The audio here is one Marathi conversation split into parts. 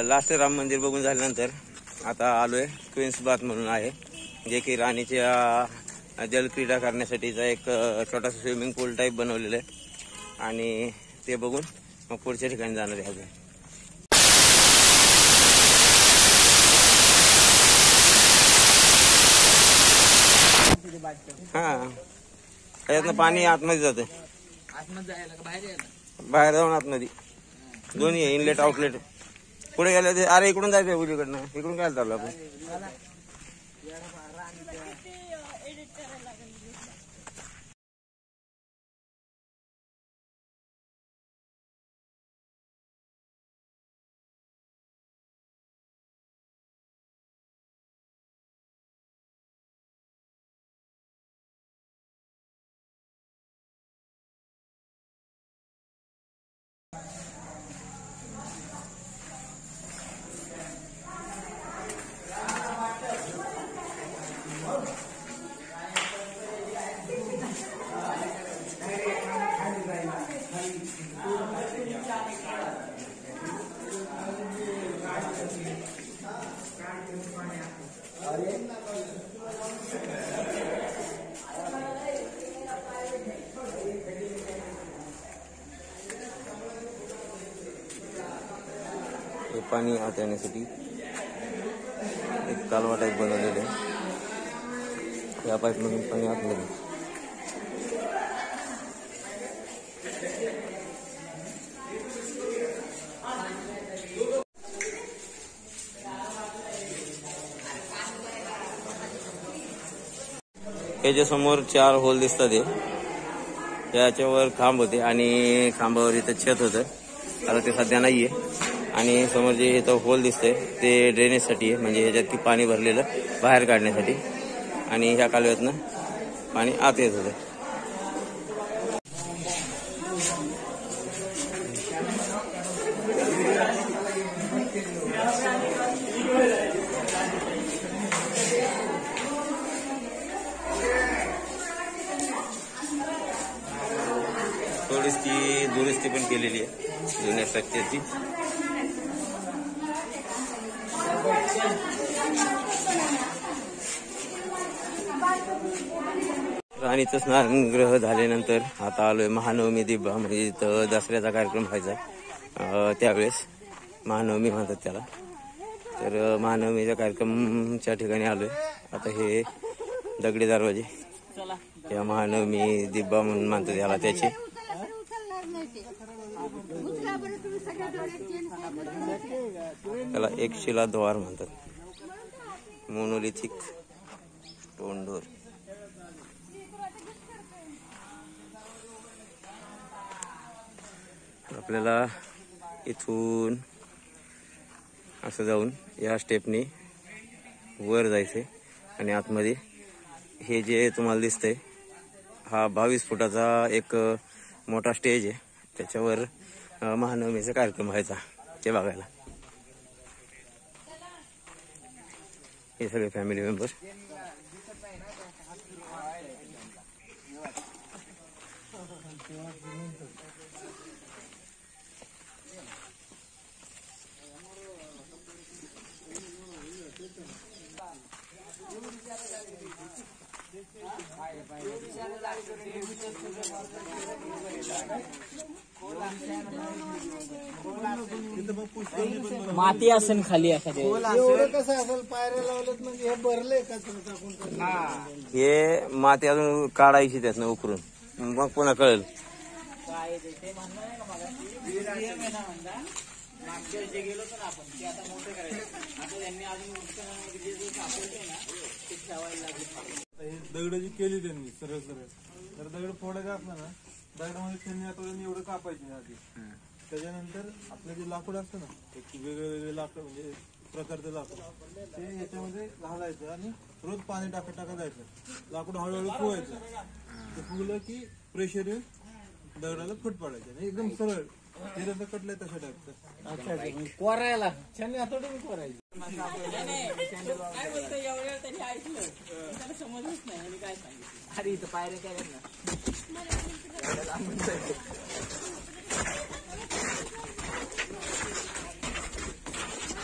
लास्ट राम मंदिर बघून झाल्यानंतर आता आलोय क्वीन्स बाथ म्हणून आहे, जे की राणीच्या जलक्रीडा करण्यासाठीचा एक छोटासा स्विमिंग पूल टाईप बनवलेलं आहे आणि ते बघून मग पुढच्या ठिकाणी जाणार आहे अजून. हा त्याच्यातनं पाणी आतमध्ये जाते, बाहेर जाऊन आतमध्ये दोन्ही आहे, इनलेट आउटलेट. पुढे गेले ते अरे इकडून जायचंय उजवीकडनं, इकडून काय चाललं आपण. पाणी आत येण्यासाठी एक कालवा टाईप बनवलेलं आहे, या पाईप मधून पाणी आतमध्ये. याच्या समोर 4 होल दिसतात, याच्यावर खांब होते आणि खांबावर इथं छत होतं, आता ते सध्या नाहीये. आणि समोर जे इथं होल दिसतंय ते ड्रेनेजसाठी आहे, म्हणजे ह्याच्यात की पाणी भरलेलं बाहेर काढण्यासाठी, आणि ह्या कालव्यातनं पाणी आत येत होतं. थोडीशी दुरुस्ती पण केलेली आहे जुन्या स्ट्रक्चरची. राणीचं स्नानगृह झाल्यानंतर आता आलोय महानवमी दिब्बा, म्हणजे इथं दसऱ्याचा कार्यक्रम व्हायचा, त्यावेळेस महानवमी म्हणतात त्याला. तर महानवमीच्या कार्यक्रमच्या ठिकाणी आलोय. आता हे दगडी दरवाजे या महानवमी दिब्बा म्हणून म्हणतात याला, त्याचे त्याला एक शिला द्वार म्हणतात, मोनोलिथिक स्टोन डोर. आपल्याला इथून असं जाऊन या स्टेपनी वर जायचंय आणि आतमध्ये हे जे तुम्हाला दिसतंय हा 22 फुटाचा एक मोठा स्टेज आहे, त्याच्यावर महानवमीचा कार्यक्रम व्हायचा ते बघायला. हे सगळे फॅमिली मेंबर. माती असेल खाली एखाद्या, एवढं कसं असेल पायऱ्या लावल्यात म्हणजे हे भरलंय कचरा टाकून. हे माती अजून काढायची त्यातनं उकरून, मग पुन्हा कळेल. काय ते म्हणणं नाही का मला मागच्या जे गेलो ना आपण ते आता मोठे करायचे. आता त्यांनी अजून सापडले ना ते ठेवायला लागले. हे दगड जी केली त्यांनी सरळ सरळ, तर दगड फोडायचं असलं ना दगडामध्ये त्यांनी आता एवढं कापायचे आधी. त्याच्यानंतर आपलं जे लाकूड असतं ना, एक वेगळे लाकूड म्हणजे प्रकारचं लाकूड ते ह्याच्यामध्ये घालायचं आणि रोज पाणी टाकत जायचं. लाकूड हळूहळू फुवायचं, ते फुगलं की प्रेशर येऊन दगडाला फुट पडायचं. एकदम सरळ ते जसं कटलंय तसं टाकतं. कोरायला छान थोडी कोरायची. अरे इथं पायऱ्या काय ना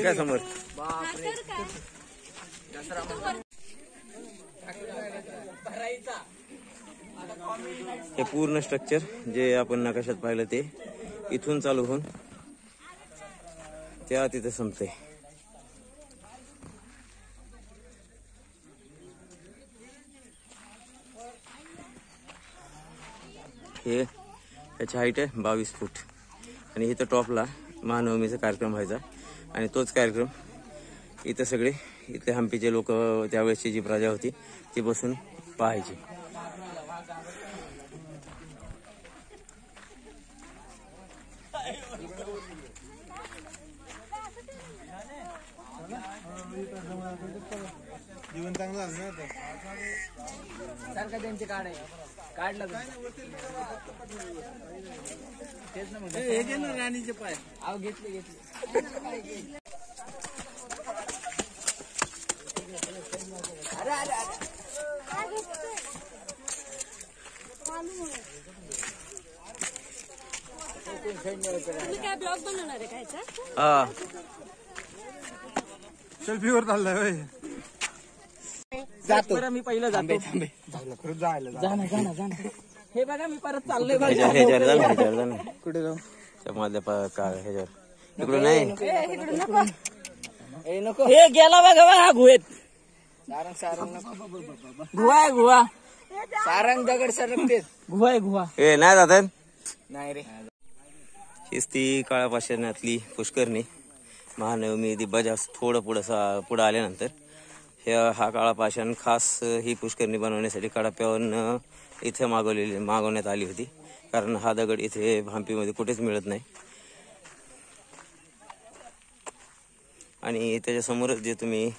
का समोर? बापरे दसरा भरायचा. हे पूर्ण स्ट्रक्चर जे आपण नकाशात पाहिलं ते इथून चालू होऊन त्या तिथे संपते. हे त्याची हाईट आहे 22 फूट आणि इथं टॉपला महानवमीचा कार्यक्रम व्हायचा आणि तोच कार्यक्रम इथं सगळे इथले हम्पीचे लोक त्यावेळेसची जी प्रजा होती ती बसून पाहायची. जीवन चांगलं झालं ना आता. सारखं त्यांचे काढ काढलं तेच ना. मग हे घे ना राणीचे पाय. अहो घेतले. अरे अरे अरे तुम्ही काय ब्लॉग बनवणार आहे काय? हा सेल्फीवर चाललाय होय. जातो मी पहिलं जातो. खरंच जायला जा. हे बघा मी परत चाललोय. ह्याच्यावर जा ना. कुठे जाऊ? ह्याच्यावर इकडून नाही. नको हे गेला बघा हा गुहेत. सारंग गुहा सारंग दगड सरकते. गुहा हे नाही जातात. नाही रे. हीच ती काळा पाषाणातली पुष्करणी. महानवमी दिब्बाजास थोडं पुढं आल्यानंतर हा काळा पाषाण खास ही पुष्करणी बनवण्यासाठी कडाप्यावरून इथे मागवण्यात आली होती. कारण हा दगड इथे हम्पीमध्ये कुठेच मिळत नाही. आणि त्याच्यासमोरच जे तुम्ही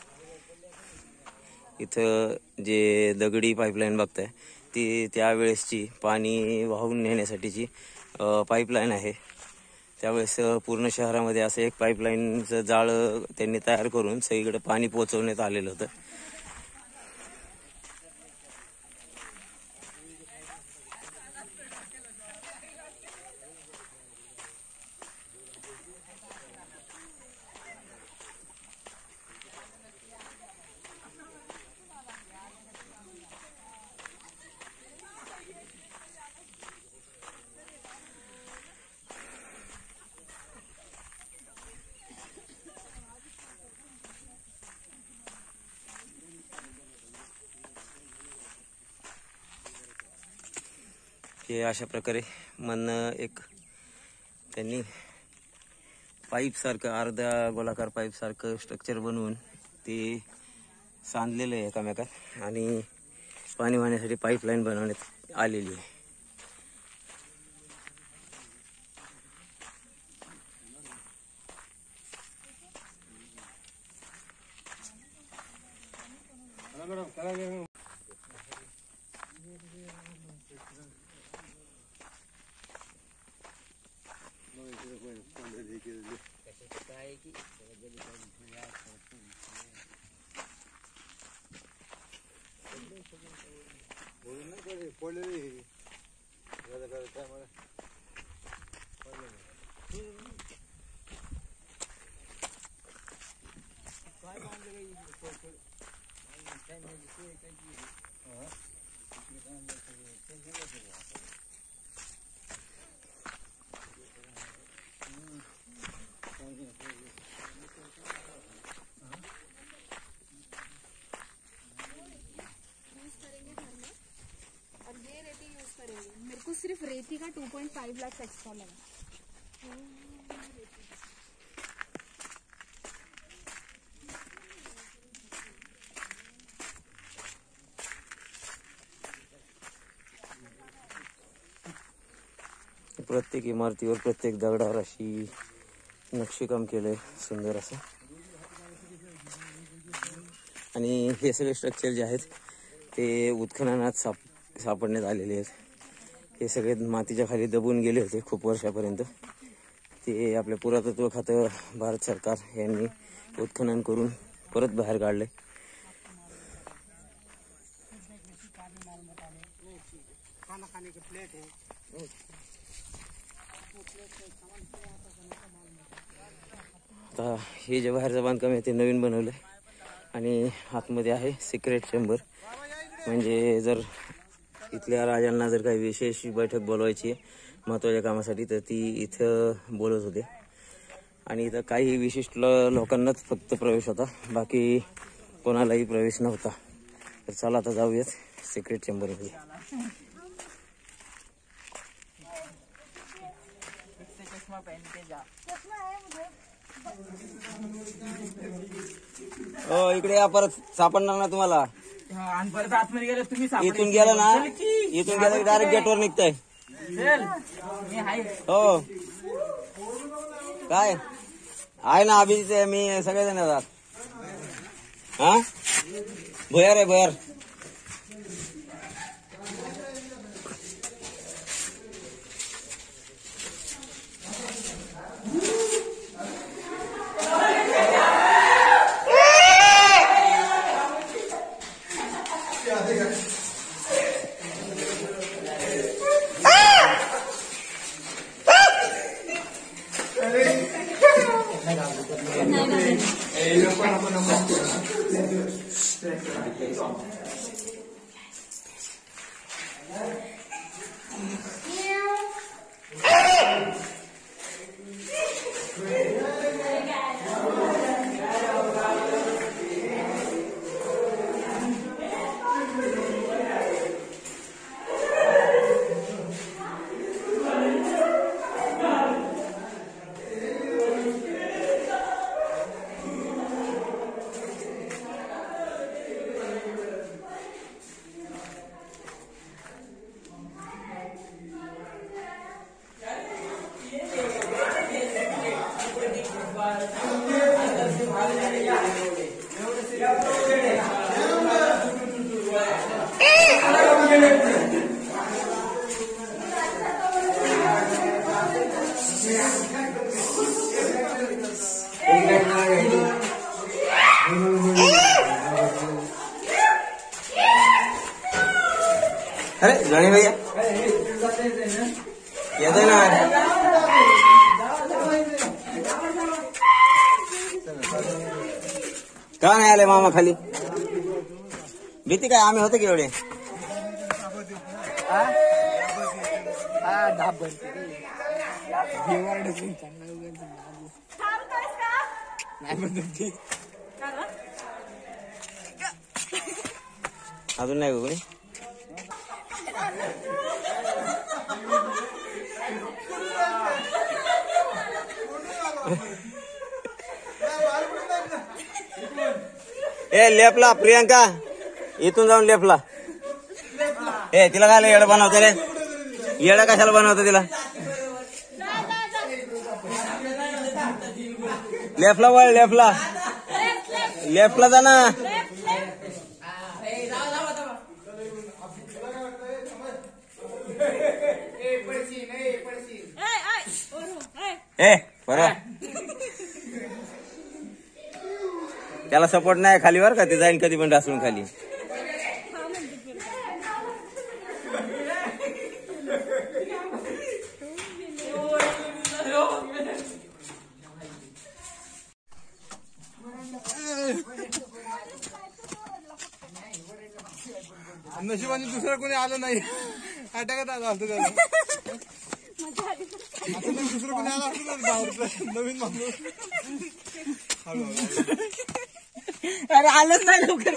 इथं जे दगडी पाईपलाईन बघताय ती त्यावेळेसची पाणी वाहून नेण्यासाठीची पाईपलाईन आहे. त्यावेळेस पूर्ण शहरामध्ये असं एक पाईपलाईनचं जाळं त्यांनी तयार करून सगळीकडे पाणी पोहोचवण्यात आलेलं होतं. हे अशा प्रकारे एक त्यांनी पाईप सारखं अर्धा गोलाकार पाईप सारखं स्ट्रक्चर बनवून ते सांधलेलं आहे एकामेकात आणि पाणी वाहण्यासाठी पाईपलाईन बनवण्यात आलेली आहे. मेरे को सिर्फ रेती का 2.5 लाख एक्स्ट्रा लगा. प्रत्येक इमारतीवर प्रत्येक दगडावर अशी नक्षीकाम केलंय सुंदर असं. आणि हे सगळे स्ट्रक्चर जे आहेत ते उत्खननात सापडण्यात आलेले आहेत. हे सगळे मातीच्या खाली दबून गेले होते खूप वर्षापर्यंत. ते आपल्या पुरातत्व खातं भारत सरकार यांनी उत्खनन करून परत बाहेर काढले. आता हे जे बाहेरचं बांधकाम आहे ते नवीन बनवलंय आणि आतमध्ये आहे सिक्रेट चेंबर. म्हणजे जर इथल्या राजांना जर काही विशेष बैठक बोलवायची आहे महत्त्वाच्या कामासाठी तर ती इथं बोलत होते. आणि इथं काही विशिष्ट लोकांनाच फक्त प्रवेश होता, बाकी कोणालाही प्रवेश नव्हता. तर चला आता जाऊयात सिक्रेट चेंबरमध्ये. चष्मा पहन के जा. हो इकडे या, परत सापडणार ना तुम्हाला. आणि परत आतमध्ये गेलं तुम्ही इथून गेलं ना, इथून गेलं डायरेक्ट गेटवर निघताय. मी आहे. हो काय आहे ना, अभिजित आहे, मी सगळेजण येतात. हा भुयार आहे भुयार. अरे जाने भैया येते ना. का नाही आले मामा खाली? भीती काय, आम्ही होते की एवढे. अजून नाही कोणी. ए लेफ्टला प्रियंका, इथून जाऊन लेफ्टला. ए तिला काय येडं बनवते रे, येडं कशाला बनवतं तिला. लेफ्टला वळ, लेफ्टला लेफ्टला जा ना. ए बरं त्याला सपोर्ट नाही खाली वर का, ते जाईन कधी पण ढासळून खाली. नशिबाने दुसरं कोणी आलं नाही, अटॅकात आलं असतं त्याला. दुसरं कोणी आलं असतं बाहेरचं नवीन माणूस. अरे आलंच नाही लवकर.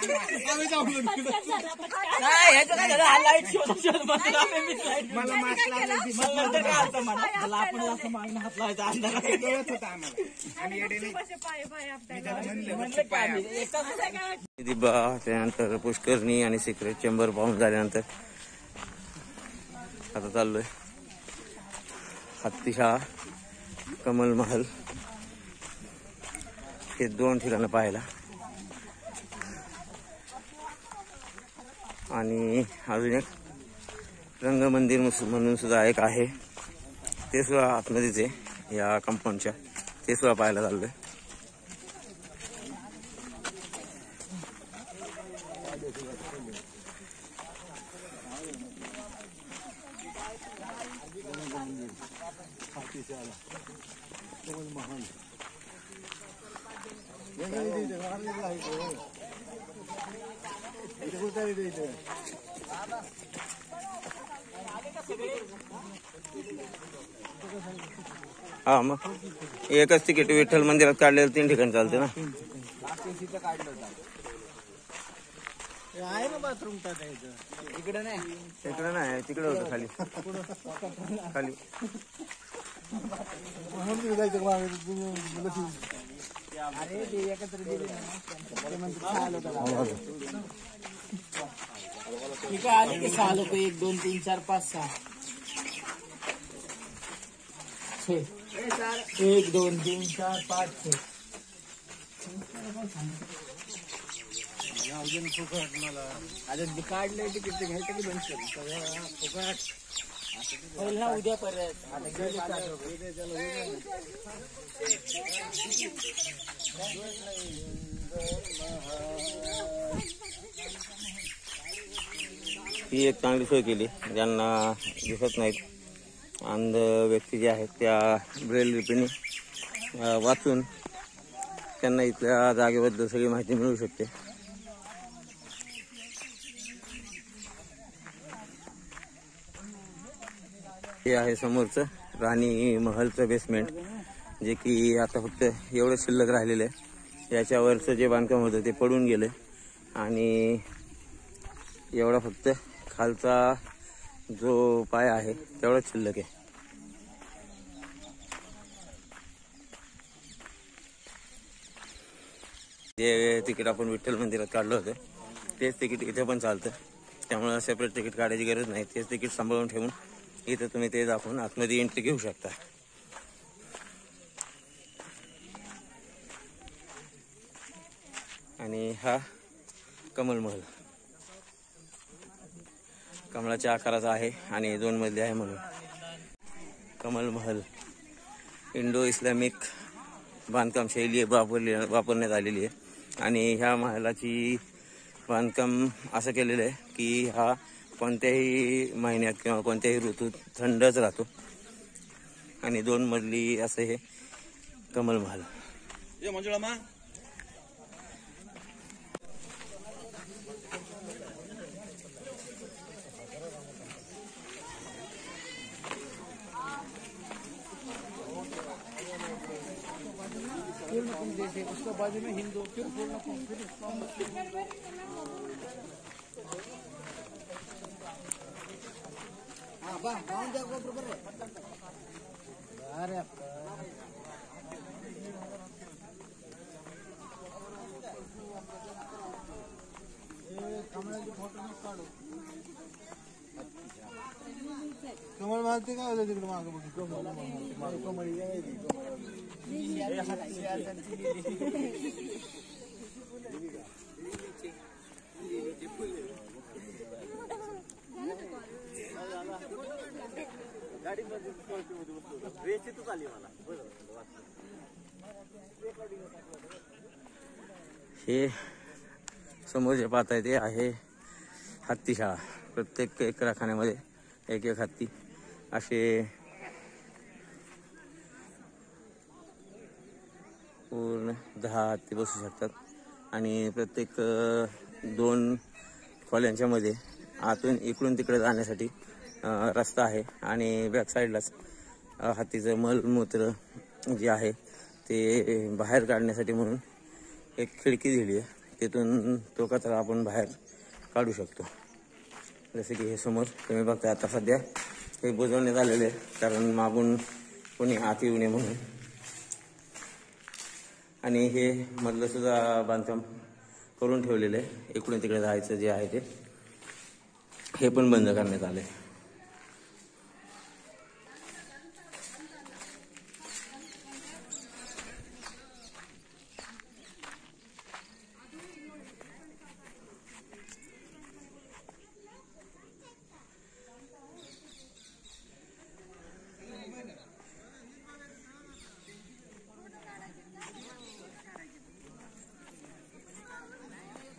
मला मास्क लावली आपण असं मागणं हात लावायचा अंधारात कळत होता आम्हाला. दिबा, त्यानंतर पुष्करणी आणि सिक्रेट चेंबर पाहून झाल्यानंतर आता चाललोय हत्तीशाळा, कमल महल हे 2 ठिकाणं पाहायला. आणि अजून एक रंगमंदिर म्हणून सुद्धा एक आहे, ते सुद्धा आतमध्येच आहे या कंपाऊंडच्या, ते सुद्धा पाहायला चाललोय. हा मग एकच तिकीट विठ्ठल मंदिरात काढलेलं 3 ठिकाणी चालते ना. आहे ना बाथरूम टाकायचं इकडे नाही तिकडे नाही तिकडे होतं खाली खाली. अरे ते एकत्र दिले ठीक आहे. आले की 6 लोक 1 2 3 4 5 6 1 2 3 4 5 6 अजून काढलंय तिकीट ते घ्यायचं की बंद करू होईल ना उद्या परत. ही एक चांगली सोय केली. ज्यांना दिसत नाहीत अंध व्यक्ती जे आहेत त्या ब्रेल लिपीने वाचून त्यांना इथल्या जागेबद्दल सगळी माहिती मिळू शकते. हे आहे समोरचं राणी महलचं बेसमेंट, जे की आता फक्त एवढं शिल्लक राहिलेलं आहे. याच्यावरचं जे बांधकाम होतं ते पडून गेलं आणि एवढा फक्त खालचा जो पाया आहे तेवढाच शिल्लक आहे. जे तिकीट आपण विठ्ठल मंदिरात काढलं होतं तेच तिकीट इथे पण चालतं. त्यामुळे सेपरेट तिकीट काढायची गरज नाही. तेच तिकीट सांभाळून ठेवून इथं तुम्ही ते दाखवून आतमध्ये एंट्री घेऊ शकता. आणि हा कमल महल कमळाच्या आकाराचा आहे आणि 2 मजली आहे म्हणून कमल महल इंडो इस्लामिक बांधकाम शैली वापरण्यात आलेली आहे. आणि ह्या महलाची बांधकाम असं केलेलं आहे की हा कोणत्याही महिन्यात किंवा कोणत्याही ऋतूत थंडच राहतो. आणि 2 मजली असं हे कमल महल. उसका बाजू में हिंदू फिर अरे कमळ मारते काय होतं तिकडे मागं कमळी हे समोर जे पाहताय ते आहे हत्तीशाळा. प्रत्येक एक राखाण्यामध्ये एक एक हत्ती असे पूर्ण 10 हत्ती बसू शकतात. आणि प्रत्येक 2 खोल्यांच्या मध्ये आतून इकडून तिकडे जाण्यासाठी रस्ता आहे. आणि बॅक साईडलाच हत्तीचं मलमूत्र जे आहे ते बाहेर काढण्यासाठी म्हणून एक खिडकी दिली आहे. तिथून तो कचरा आपण बाहेर काढू शकतो. जसे की हे समोर तुम्ही बघताय आता सध्या हे बुजवण्यात आलेले आहे कारण मागून कोणी आत येऊ नये म्हणून. आणि हे मधलं सुद्धा बांधकाम करून ठेवलेलं आहे. इकडून तिकडे जायचं जे आहे ते हे पण बंद करण्यात आले.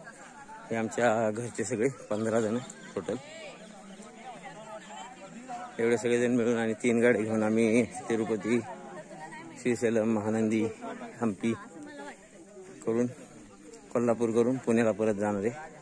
हे आमच्या घरचे सगळे 15 जण टोटल. एवढे सगळेजण मिळून आणि 3 गाड्या घेऊन आम्ही तिरुपती, श्रीशैलम, महानंदी, हंपी करून कोल्हापूर करून पुण्याला परत जाणार आहे.